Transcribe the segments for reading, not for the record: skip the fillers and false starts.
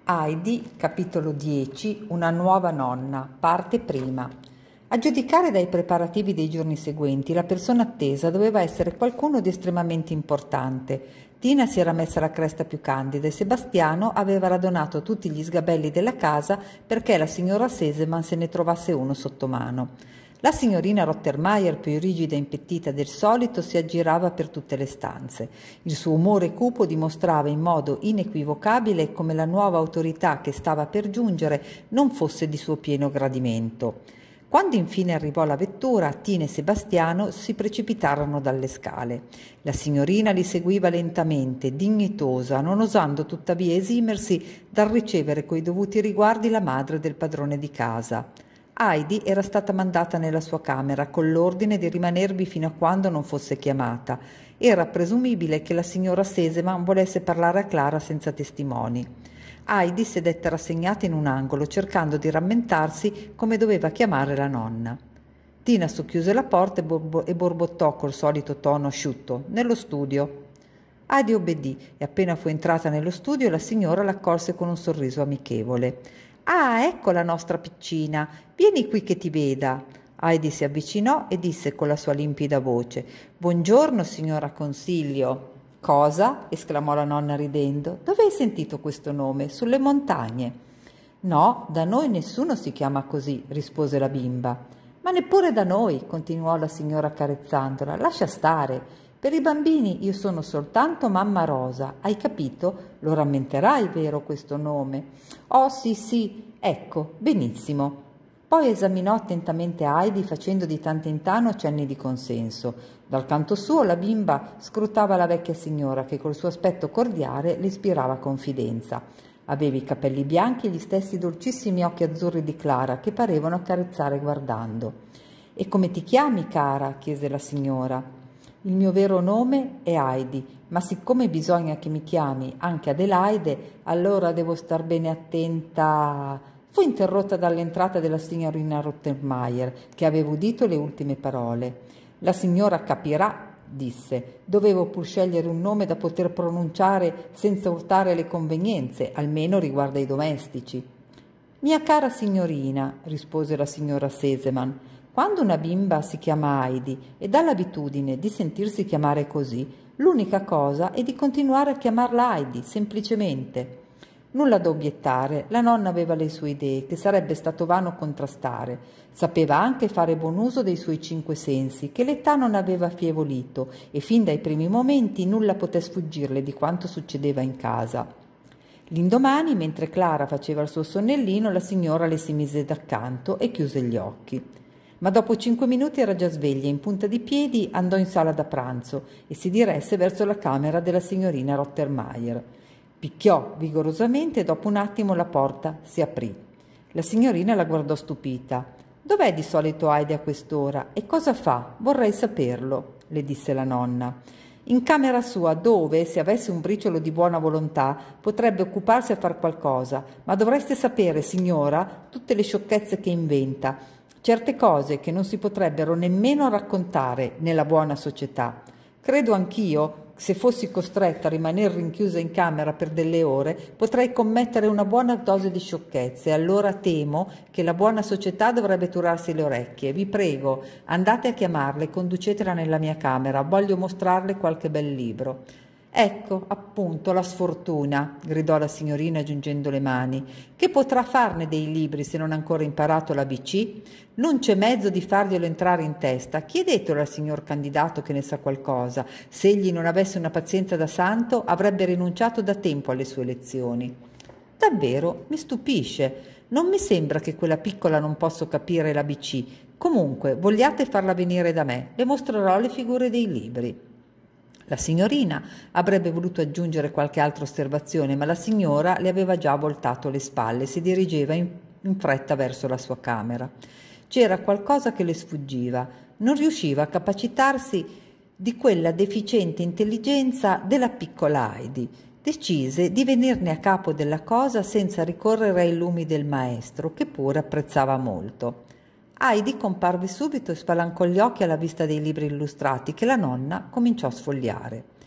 Heidi, capitolo 10, una nuova nonna, parte prima. A giudicare dai preparativi dei giorni seguenti, la persona attesa doveva essere qualcuno di estremamente importante. Tina si era messa la cresta più candida e Sebastiano aveva radunato tutti gli sgabelli della casa perché la signora Sesemann se ne trovasse uno sotto mano. La signorina Rottenmeier, più rigida e impettita del solito, si aggirava per tutte le stanze. Il suo umore cupo dimostrava in modo inequivocabile come la nuova autorità che stava per giungere non fosse di suo pieno gradimento. Quando infine arrivò la vettura, Tina e Sebastiano si precipitarono dalle scale. La signorina li seguiva lentamente, dignitosa, non osando tuttavia esimersi dal ricevere coi dovuti riguardi la madre del padrone di casa. Heidi era stata mandata nella sua camera con l'ordine di rimanervi fino a quando non fosse chiamata. Era presumibile che la signora Sesemann volesse parlare a Clara senza testimoni. Heidi sedette rassegnata in un angolo, cercando di rammentarsi come doveva chiamare la nonna. Tina socchiuse la porta e borbottò col solito tono asciutto: «Nello studio». Heidi obbedì e appena fu entrata nello studio la signora l'accolse con un sorriso amichevole. «Ah, ecco la nostra piccina, vieni qui che ti veda». Heidi si avvicinò e disse con la sua limpida voce: «Buongiorno, signora Consiglio». «Cosa?» esclamò la nonna ridendo. «Dove hai sentito questo nome? Sulle montagne?» «No, da noi nessuno si chiama così», rispose la bimba. «Ma neppure da noi», continuò la signora accarezzandola. «Lascia stare. Per i bambini io sono soltanto mamma Rosa, hai capito? Lo rammenterai, vero, questo nome?» «Oh, sì, ecco, benissimo». Poi esaminò attentamente Heidi facendo di tanto in tanto cenni di consenso. Dal canto suo la bimba scrutava la vecchia signora che col suo aspetto cordiale le ispirava confidenza. Aveva i capelli bianchi e gli stessi dolcissimi occhi azzurri di Clara che parevano accarezzare guardando. «E come ti chiami, cara?» chiese la signora. «Il mio vero nome è Heidi, ma siccome bisogna che mi chiami anche Adelaide, allora devo star bene attenta...» Fu interrotta dall'entrata della signorina Rottenmeier, che aveva udito le ultime parole. «La signora capirà», disse. «Dovevo pur scegliere un nome da poter pronunciare senza urtare le convenienze, almeno riguardo ai domestici». «Mia cara signorina», rispose la signora Sesemann, «quando una bimba si chiama Heidi e dà l'abitudine di sentirsi chiamare così, l'unica cosa è di continuare a chiamarla Heidi, semplicemente». Nulla da obiettare, la nonna aveva le sue idee, che sarebbe stato vano contrastare. Sapeva anche fare buon uso dei suoi 5 sensi, che l'età non aveva affievolito, e fin dai primi momenti nulla poté sfuggirle di quanto succedeva in casa. L'indomani, mentre Clara faceva il suo sonnellino, la signora le si mise d'accanto e chiuse gli occhi. Ma dopo 5 minuti era già sveglia, in punta di piedi andò in sala da pranzo e si diresse verso la camera della signorina Rottenmeier. Picchiò vigorosamente e dopo un attimo la porta si aprì. La signorina la guardò stupita. «Dov'è di solito Heidi a quest'ora e cosa fa? Vorrei saperlo», le disse la nonna. «In camera sua, dove, se avesse un briciolo di buona volontà, potrebbe occuparsi a far qualcosa, ma dovreste sapere, signora, tutte le sciocchezze che inventa, certe cose che non si potrebbero nemmeno raccontare nella buona società. Credo anch'io, se fossi costretta a rimanere rinchiusa in camera per delle ore, potrei commettere una buona dose di sciocchezze e allora temo che la buona società dovrebbe turarsi le orecchie. Vi prego, andate a chiamarla e conducetela nella mia camera. Voglio mostrarle qualche bel libro». «Ecco, appunto, la sfortuna», gridò la signorina giungendo le mani. «Che potrà farne dei libri se non ha ancora imparato l'ABC? Non c'è mezzo di farglielo entrare in testa. Chiedetelo al signor candidato che ne sa qualcosa. Se egli non avesse una pazienza da santo, avrebbe rinunciato da tempo alle sue lezioni». «Davvero, mi stupisce. Non mi sembra che quella piccola non possa capire l'ABC. Comunque, vogliate farla venire da me. Le mostrerò le figure dei libri». La signorina avrebbe voluto aggiungere qualche altra osservazione, ma la signora le aveva già voltato le spalle e si dirigeva in fretta verso la sua camera. C'era qualcosa che le sfuggiva, non riusciva a capacitarsi di quella deficiente intelligenza della piccola Heidi. Decise di venirne a capo della cosa senza ricorrere ai lumi del maestro, che pure apprezzava molto. Heidi comparve subito e spalancò gli occhi alla vista dei libri illustrati che la nonna cominciò a sfogliare.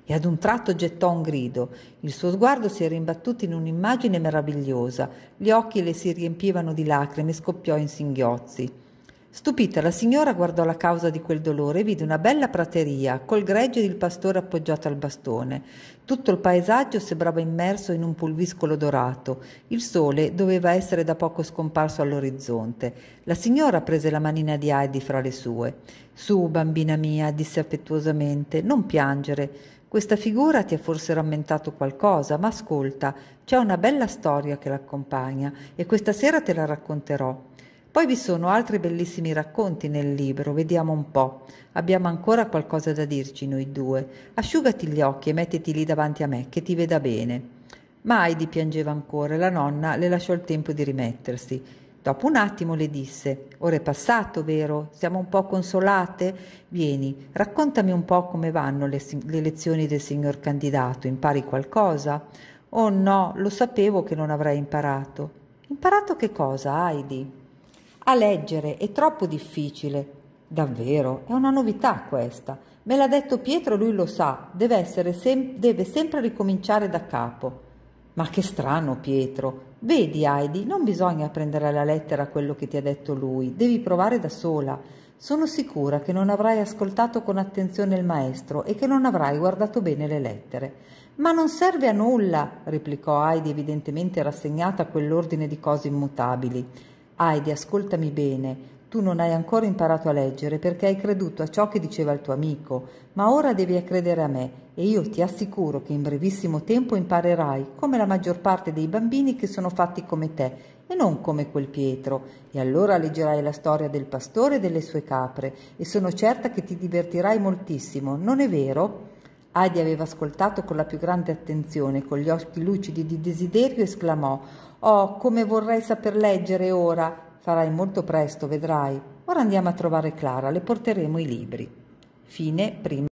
e ad un tratto gettò un grido. Il suo sguardo si era imbattuto in un'immagine meravigliosa, gli occhi le si riempivano di lacrime e scoppiò in singhiozzi. Stupita, la signora guardò la causa di quel dolore e vide una bella prateria, col gregge ed il pastore appoggiato al bastone. Tutto il paesaggio sembrava immerso in un pulviscolo dorato. Il sole doveva essere da poco scomparso all'orizzonte. La signora prese la manina di Heidi fra le sue. «Su, bambina mia», disse affettuosamente, «non piangere. Questa figura ti ha forse rammentato qualcosa, ma ascolta, c'è una bella storia che l'accompagna e questa sera te la racconterò. Poi vi sono altri bellissimi racconti nel libro, vediamo un po'. Abbiamo ancora qualcosa da dirci noi due. Asciugati gli occhi e mettiti lì davanti a me, che ti veda bene». Ma Heidi piangeva ancora e la nonna le lasciò il tempo di rimettersi. Dopo un attimo le disse: «Ora è passato, vero? Siamo un po' consolate? Vieni, raccontami un po' come vanno le lezioni del signor candidato. Impari qualcosa?» «Oh no, lo sapevo che non avrei imparato». «Imparato che cosa, Heidi?» «A leggere, è troppo difficile». «Davvero? È una novità questa. Me l'ha detto Pietro, lui lo sa, deve sempre ricominciare da capo». «Ma che strano, Pietro. Vedi, Heidi, non bisogna prendere alla lettera quello che ti ha detto lui, devi provare da sola. Sono sicura che non avrai ascoltato con attenzione il maestro e che non avrai guardato bene le lettere». «Ma non serve a nulla», replicò Heidi, evidentemente rassegnata a quell'ordine di cose immutabili. «Heidi, ascoltami bene, tu non hai ancora imparato a leggere perché hai creduto a ciò che diceva il tuo amico, ma ora devi credere a me e io ti assicuro che in brevissimo tempo imparerai, come la maggior parte dei bambini che sono fatti come te e non come quel Pietro, e allora leggerai la storia del pastore e delle sue capre e sono certa che ti divertirai moltissimo, non è vero?» Heidi aveva ascoltato con la più grande attenzione, con gli occhi lucidi di desiderio, e esclamò: «Oh, come vorrei saper leggere ora!» «Farai molto presto, vedrai. Ora andiamo a trovare Clara, le porteremo i libri». Fine prima.